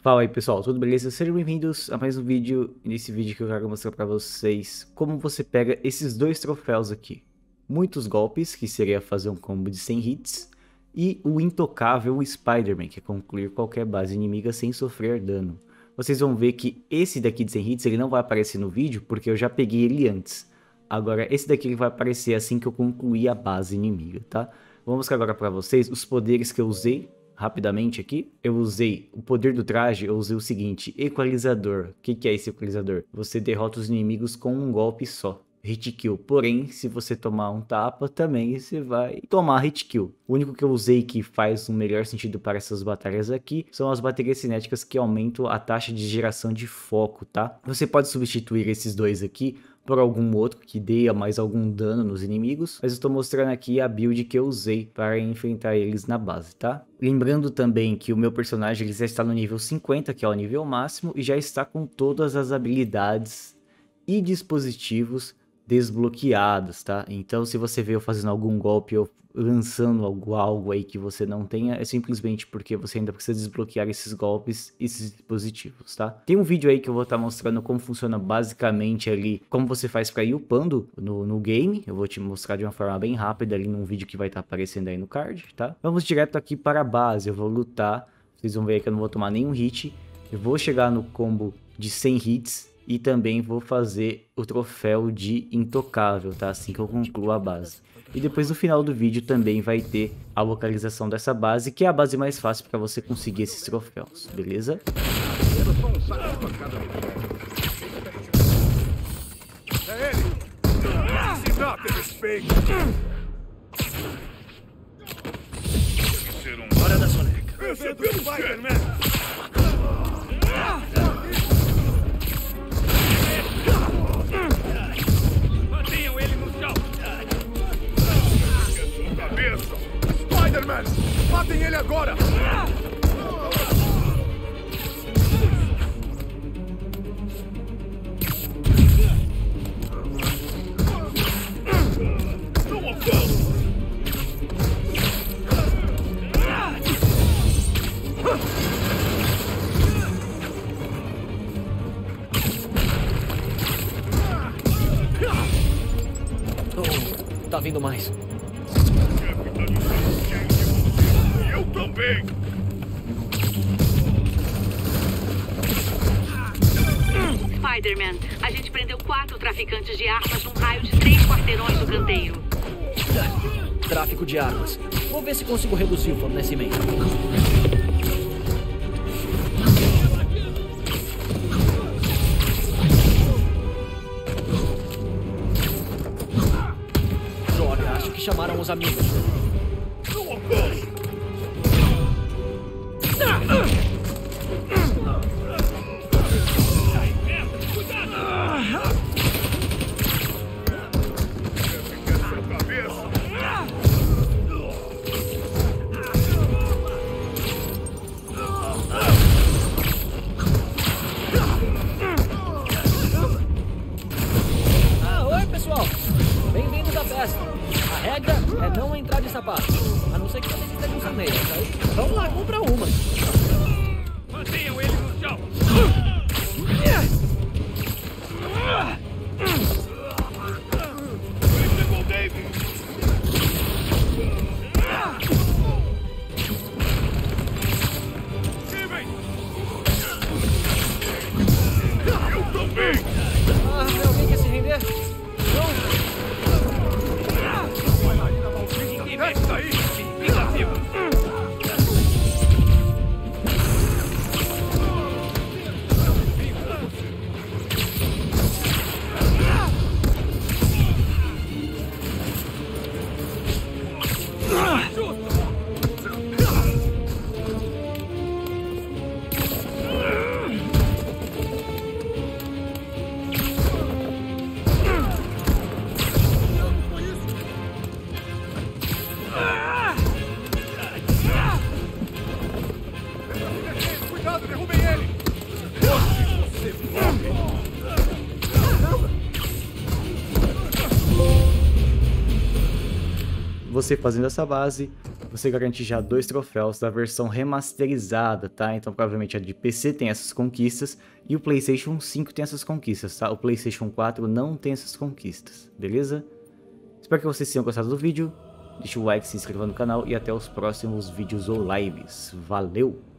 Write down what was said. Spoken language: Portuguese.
Fala aí pessoal, tudo beleza? Sejam bem-vindos a mais um vídeo. Nesse vídeo que eu quero mostrar pra vocês como você pega esses dois troféus aqui. Muitos golpes, que seria fazer um combo de 100 hits, e o intocável Spider-Man, que é concluir qualquer base inimiga sem sofrer dano. Vocês vão ver que esse daqui de 100 hits ele não vai aparecer no vídeo, porque eu já peguei ele antes. Agora esse daqui ele vai aparecer assim que eu concluir a base inimiga, tá? Vou mostrar agora pra vocês os poderes que eu usei. Rapidamente aqui, eu usei o poder do traje, eu usei o seguinte, equalizador. O que é esse equalizador? Você derrota os inimigos com um golpe só, hit kill. Porém, se você tomar um tapa, também você vai tomar hit kill. O único que eu usei que faz um melhor sentido para essas batalhas aqui são as baterias cinéticas que aumentam a taxa de geração de foco, tá? Você pode substituir esses dois aqui por algum outro que dê mais algum dano nos inimigos, mas eu estou mostrando aqui a build que eu usei para enfrentar eles na base, tá? Lembrando também que o meu personagem ele já está no nível 50, que é o nível máximo, e já está com todas as habilidades e dispositivos desbloqueados, tá? Então se você vê eu fazendo algum golpe ou lançando algo aí que você não tenha, é simplesmente porque você ainda precisa desbloquear esses golpes, esses dispositivos, tá? Tem um vídeo aí que eu vou estar mostrando como funciona basicamente ali, como você faz para ir upando no game. Eu vou te mostrar de uma forma bem rápida ali num vídeo que vai estar aparecendo aí no card, tá? Vamos direto aqui para a base, eu vou lutar, vocês vão ver que eu não vou tomar nenhum hit, eu vou chegar no combo de 100 hits, e também vou fazer o troféu de intocável, tá? Assim que eu concluo a base. E depois no final do vídeo também vai ter a localização dessa base, que é a base mais fácil para você conseguir esses troféus, beleza? É ele! Se trata de respeito! Hora da soneca! Percebeu, Spider-Man! Mantenham ele no chão! Cabeça! Spider-Man! Matem ele agora! Tá vindo mais. Eu também. Spider-Man, a gente prendeu 4 traficantes de armas num raio de 3 quarteirões do canteiro. Tráfico de armas. Vou ver se consigo reduzir o fornecimento. Droga, acho que chamaram os amigos. Oi, pessoal. Bem-vindos à festa. A regra é não entrar de sapato, a não ser que você esteja com saneiras. Vamos lá, compra uma. Mantenham ele no chão! Ele pegou o David! Steven! Eu também! Tem alguém quer se render? Bailarina maldita! Esta aí! Fica viva! Cuidado, derrubem ele! Você morre! Você fazendo essa base, você garante já 2 troféus da versão remasterizada, tá? Então provavelmente a de PC tem essas conquistas e o PlayStation 5 tem essas conquistas, tá? O PlayStation 4 não tem essas conquistas, beleza? Espero que vocês tenham gostado do vídeo. Deixa o like, se inscreva no canal e até os próximos vídeos ou lives. Valeu!